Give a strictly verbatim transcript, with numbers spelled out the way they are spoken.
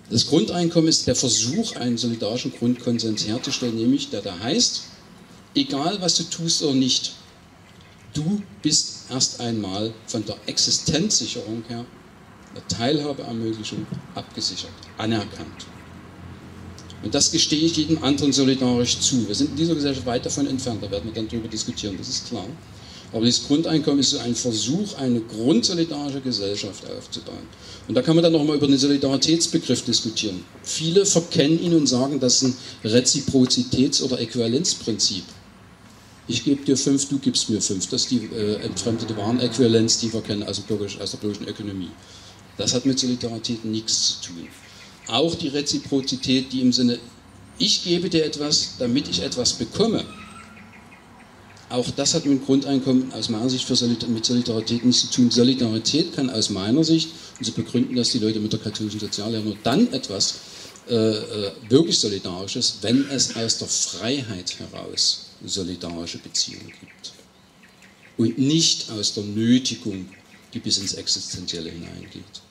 Das Grundeinkommen ist der Versuch, einen solidarischen Grundkonsens herzustellen, nämlich der da heißt, egal was du tust oder nicht, du bist erst einmal von der Existenzsicherung her, der Teilhabeermöglichung abgesichert, anerkannt. Und das gestehe ich jedem anderen solidarisch zu. Wir sind in dieser Gesellschaft weit davon entfernt, da werden wir dann darüber diskutieren, das ist klar. Aber dieses Grundeinkommen ist so ein Versuch, eine grundsolidarische Gesellschaft aufzubauen. Und da kann man dann nochmal über den Solidaritätsbegriff diskutieren. Viele verkennen ihn und sagen, das ist ein Reziprozitäts- oder Äquivalenzprinzip. Ich gebe dir fünf, du gibst mir fünf. Das ist die äh, entfremdete Warenäquivalenz, die wir kennen aus, bürgisch, aus der bürgerlichen Ökonomie. Das hat mit Solidarität nichts zu tun. Auch die Reziprozität, die im Sinne, ich gebe dir etwas, damit ich etwas bekomme, auch das hat mit Grundeinkommen aus meiner Sicht für Solid- mit Solidarität nichts zu tun. Solidarität kann aus meiner Sicht, und Sie begründen das die Leute mit der katholischen Soziallehre, nur dann etwas äh, äh, wirklich Solidarisches, wenn es aus der Freiheit heraus solidarische Beziehungen gibt. Und nicht aus der Nötigung, die bis ins Existenzielle hineingeht.